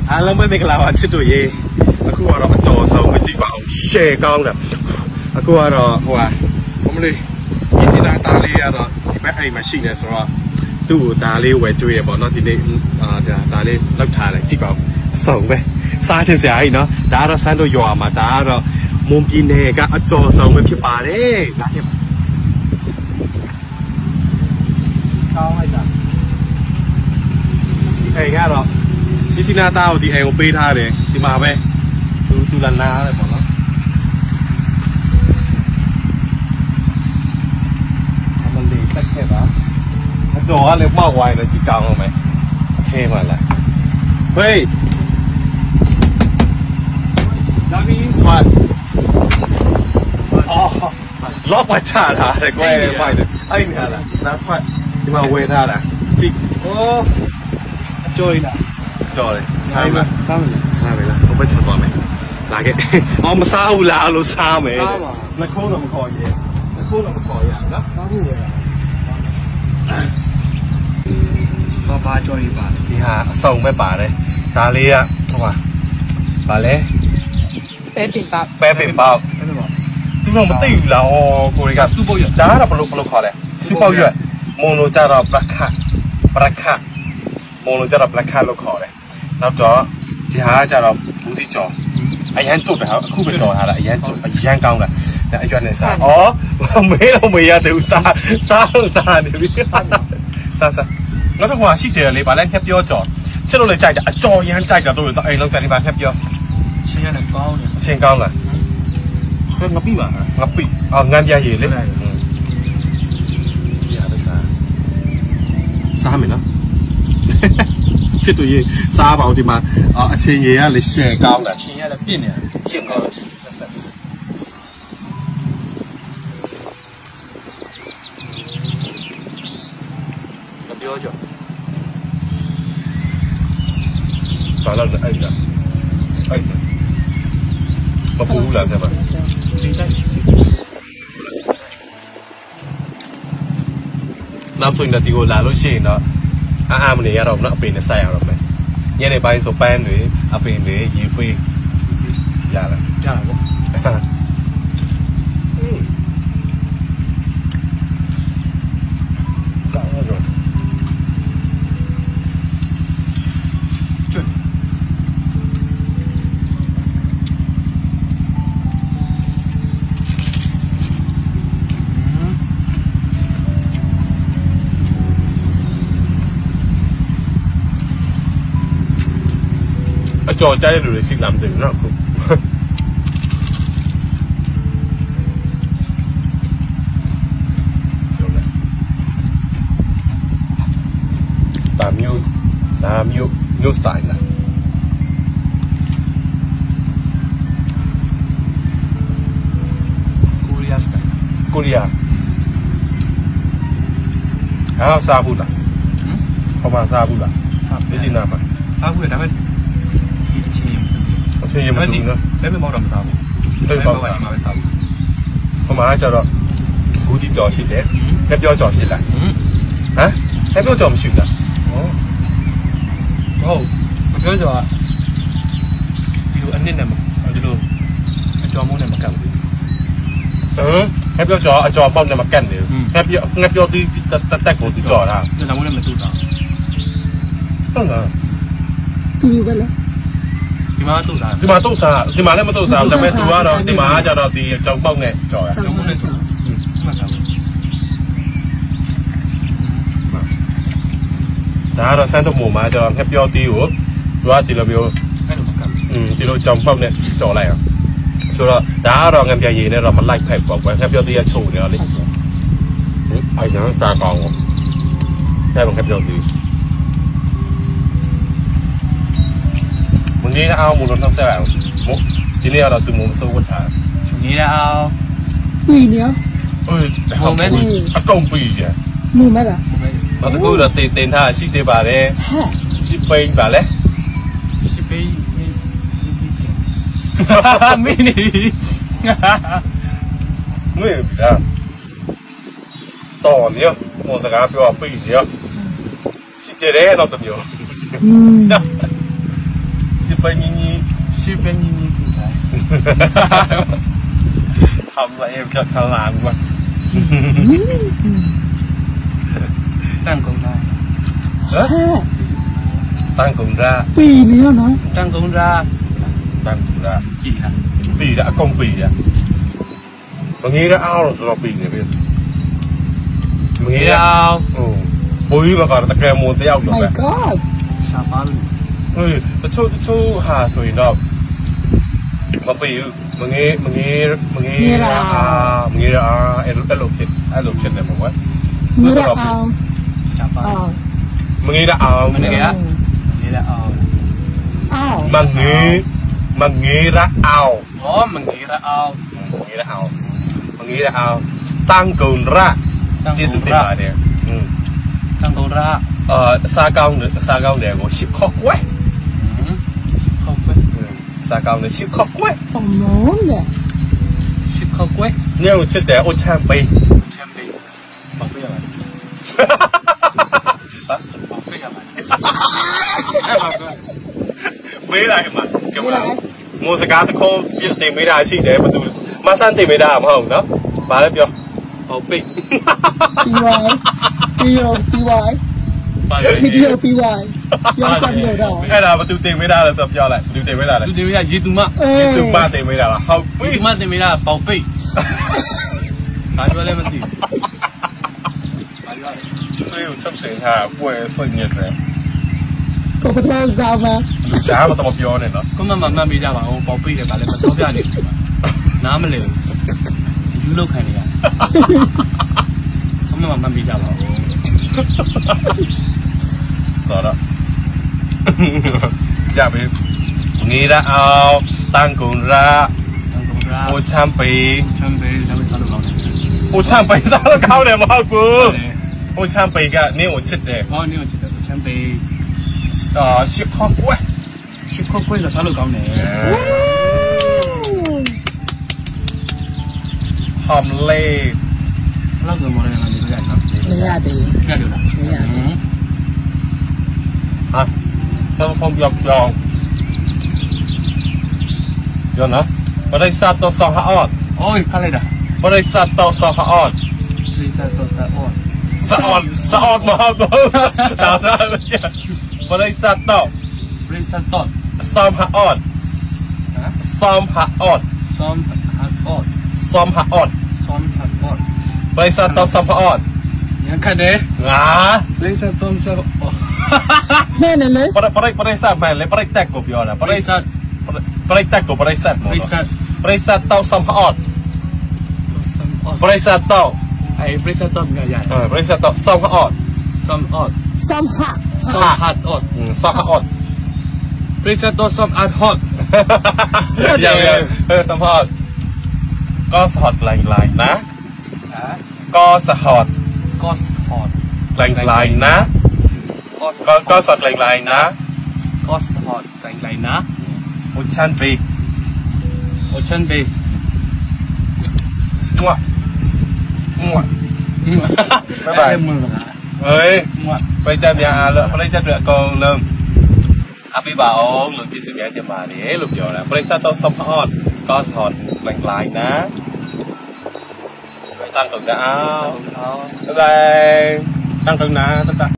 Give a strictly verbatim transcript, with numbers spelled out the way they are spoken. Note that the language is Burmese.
အားလုံးပဲမင်္ဂလာပါချစ်တို့ရေအခုကတော့အကျော်ဆုံးမကြည့်ပါအောင်ရှယ်ကောင်းတယ်အခုကတော့ဟိုဟာဘုမလေးဒီစီနာတားလေးကတော့ဒီဘက်အိမ်မှာရှိနေဆိုတော့သူ့ကိုဒါလေးဝယ်ကျွေးရပေါ့နော်ဒီနေ့အာဒါလေးလောက်ထားတယ်ကြည့်ပါဦးဆုံးပဲစားချင်စရာကြီးနော်ဒါကတော့ဆန်းတို့ရွာမှာဒါကတော့မွန်ပြည်နယ်ကအကျော်ဆုံးပဲဖြစ်ပါတယ်လာခဲ့ပါကောင်းလိုက်တာဒီအိမ်ကတော့ဒီစီနာတားကိုဒီအိမ်ကိုပေးထားတယ်ဒီမှာပဲသူသူလာနာတယ်ပေါ့နော်အမလေးတက်ခဲ့ပါအကျော်ကလည်းမောက်ဝိုင်းတော့ကြည့်ကောင်းအောင်မယ်အထဲမှာလားဟေးဒါမီထွက်အော်လော့ပါချတာတဲ့ကွယ်မိုက်တယ်အဲ့နေလားနားထွက်ဒီမှာဝယ်ထားတာကြည့်โอ้အကျော်ရလားကျော်တယ်စားမလားစားမလားစားမလားဘယ်ချက်သွားမယ်လာခဲ့အော်မစားဘူးလားလို့စားမယ်စားပါနှခုံးတော့မခေါ်ရဲနှခုံးတော့မခေါ်ရနော်စားဖို့ရဘာဘာကျော်ရပါဒီဟာအစုံပဲပါတယ်ဒါလေးကဟိုပါဗာလဲပဲပင်ပေါက်ပဲပင်ပေါက်အဲ့လိုပါသူတော့မသိဘူးလားဩကိုရီကစူပုတ်ရဒါကတော့ဘလို့ဘလို့ခေါ်လဲစူပုတ်ရမုံလို့ကြတော့ပလက်ခပလက်ခမုံလို့ကြတော့ပလက်ခလို့ခေါ်တယ်နောက်တော့ဒီဟာကကြတော့ဘူးစီကျော်အရန်จุดတယ်ဟာအခုပဲကြော်ထားတာအရန်จุดအရန်ကောင်းတာအရွက်နဲ့စားဩမေးတော့မေးရတယ်စားစားလို့စားနေပြီစားစားနောက်တော့ဟိုရှိတယ်လေဗာလဲဖြတ်ပြောကြော်ချစ်လို့လည်းကြိုက်တာအကြော်ရမ်းကြိုက်တာတို့တော့အိမ်လုံးကြိုက်နေပါဖြတ်ပြောချင်းရတယ်ကောင်းတယ်ချင်းကောင်းလားဆိုငါပြီပါငါပြီအော်ငံပြရည်လေရပါစားစားမယ်နော်ချစ်တို့ရေစားပါဦးဒီမှာအချင်းရေကလည်းရှယ်ကောင်းတာချင်းရလည်းပြင့်နေတယ်ပြင့်တော့ချင်းဆက်ဆက်မပြောကြဘာလို့လဲအဲ့ဒါအဲ့မပူလာတယ်မှာနောက်ဆိုရင်ဒီကိုလာလို့ရှိရင်တော့အားအားမနေရတော့ဘူးနော်အပင်နဲ့ဆက်ရတော့မယ်ညနေပိုင်းဆိုပန်းတွေအပင်တွေရေဖွေးရလားရပါဘူးကောင်းတော့ကျွတ်အကျော်ကြတဲ့လူတွေရှိလားမသိဘူးเนาะအခုဒါမျိုးဒါမျိုးမျိုးစတိုင်းလားကိုရီးယားစတိုင်းကိုရီးယားဟာစားဘူးလားဟမ်ဟောမှာစားဘူးလားစားပြီစီနာမှာစားဘူးလေဒါပေမဲ့အချင်းရမတူနော်ဘယ်မှာတော့မစားဘူးဘယ်မှာမှမစားဘူးဟိုမှာကျတော့ဘူးတီကြော်ရှိတယ်ငှက်ပြောကြော်ရှိလားဟမ်ငှက်ပြောကြော်မရှိဘူးလားဟုတ်ဟုတ်ငှက်ပြောကြော်ကဒီလိုအနစ်နဲ့ဒီလိုအကြော်မုန်းနဲ့မကတ်ဘူးဟမ်ငှက်ပြောကြော်အကြော်ပေါက်နဲ့မကတ်နေဘူးငှက်ပြောငှက်ပြောတီးတက်တက်ကိုတီကြော်တာဒါမှမဟုတ်လည်းမတူတာဟုတ်လားတူပဲလေဒီမှာတုတ်စားဒီမှာတုတ်စားဒီမှာလည်းမတုတ်စားဒါပေမဲ့သူကတော့ဒီမှာကျတော့ဒီကြောင်ပေါက်နဲ့ကြော်ရကြောင်ပေါက်နဲ့ကြော်မှတ်တာဒါကတော့စမ်းတော့မို့မှာကျတော့ငှက်ပြောတီးကိုသူကဒီလိုမျိုးအဲ့လိုမကတ်อืมဒီလိုကြောင်ပေါက်နဲ့ကြော်လိုက်အောင်ဆိုတော့ဒါကတော့ငှက်ပြရည်နဲ့တော့မလိုက်ဖက်ပေါ့ကွယ်ငှက်ပြောတီးကချုံနေတော့လေအဲ့ဒါစားကောင်းတယ်ဒါကငှက်ပြောတီး你那澳门都弄啥来？我今年要到对我们收过他。你那澳？贵了。哎，我们啊更贵的。冇咩啦？我哋嗰度電電塔係四點八咧，四倍八咧。四倍咩？咩？咩啊？多呢？我成日表話貴呢，四點咧，攞得唔要？嗯。 เป็นยี่ยี่ชื่อเป็นยี่ยี่คืออะไรทำอะไรเองกับขลางวะตั้งกงราเออตั้งกงราปีนี้เนาะตั้งกงราตั้งกงราปีละปีละกงปีอ่ะบางทีก็เอาเราปีเนี่ยพี่บางทีเอาโอ้ปุ้ยมาก่อนตะแกรงมูนเตี้ยวอยู่แบบชาบันเฮ้ยตะชูตะชูหาสวยดอกมาปีบางทีบางทีบางทีอ่าบางทีอ่าไอ้ไอ้ลูกเช็ดไอ้ลูกเช็ดเนี่ยผมว่านี่เราเอาชาบันบางทีเราเอาบางทีเราบางทีเราเอาเอาบางทีบางทีเราเอาอ๋อบางทีเราเอาบางทีเราเอาบางทีเราเอาตั้งกุนระจีสุดที่มาเนี่ยตั้งกุนระเอ่อซาเกาเนี่ยซาเกาเนี่ยก็ชิบข้อกล้วยชิบข้อกล้วยซาเกาเนี่ยชิบข้อกล้วยฝั่งโน้นเนี่ยชิบข้อกล้วยเนี่ยมันชื่อแต่โอชามปีแชมปีบอกไปยังไงบอกไปยังไงไม่ได้มาเกี่ยวกับมูสกาตะโคยตีไม่ได้ชิเดี๋ยวมาดูมาสั้นตีไม่ได้มั้งเนาะมาแล้วเปียวบอกไปปีวายปีโอปีวายมีเดียวปีวายยังจำอยู่ได้ไอ้เราประตูตีไม่ได้แล้วสับยอแหละประตูตีไม่ได้เลยประตูตีไม่ได้ยีตุมายีตุมาตีไม่ได้ละเขายีตุมาตีไม่ได้บอกไปตายไปเลยมันตีตายไปเฮ้ยฉันถึงหาป่วยส่วนเงียบเลยก็เป็นว่าจ้ามาลูกจ้ามาต้องมาเปียวเนี่ยเนาะก็มันมันไม่ได้ว่าโอ้บอกไปเลยไปเลยมันตัวใหญ่เนี่ยน้ำมันเลยยูโรขันเนี่ยก็มันมันไม่ได้ว่าโอ้ต่อแล้วอย่าไปงี้ละเอาตั้งกุนระโอชามปีชามปีชามปีซาลูกเขาเนี่ยโอชามปีซาลูกเขาเนี่ยมากูโอชามปีก็นี่โอชิดเลยอ๋อนี่โอชิดเลยโอชามปีอ่าชิบข้อกล้วยชิบข้อกล้วยจะซาลูกเขาเนี่ยหอมเล่เราเกิดมาในงานนี้ก็ได้ครับไม่ยากดีไม่ยากดีนะไม่ยากฮะเราคงยอมยอมยอมนะบริษัทต่อสองห้าออดโอ้ยอะไรนะบริษัทต่อสองห้าออดบริษัทต่อสองออดสอดสอดมาบ่ต่อสามบริษัทต่อบริษัทต่อสองห้าออดสองห้าออดสองห้าออดสองห้าออดสองห้าออดบริษัทต่อสองห้าออดยังคันเด้งาบริษัทต่อสองออดแน่เลยเลยบริบริบริษัทแม่เลยบริษัทกูพี่อ๋อนะบริษัทบริษัทกูบริษัทบริษัทบริษัทต่อสองห้าออดบริษัทต่อไอ้บริษัทต่อเป็นใหญ่เออบริษัทต่อสองห้าออดสองออดสองห้าสองห้าออดสองห้าออดบริษัทต่อสองห้าออดอย่างอย่างเออสองห้าออดก็สอดลายลายนะก็สอดก็สอดลายลายนะก็ก็สอดลายลายนะก็สอดลายลายนะโอชันบีโอชันบีมั่วมั่วบ๊ายบายเฮ้ยไปจับยาเลยไปจับเรือกองเริ่มอาพี่บ่าวหลุดที่สิบเอ็ดจะมาเนี่ยหลุดอยู่แล้วไปจับตัวสมพอดก็สอดลายลายนะตั้งตรงนะเอาบ๊ายบายตั้งตรงนะตั้ง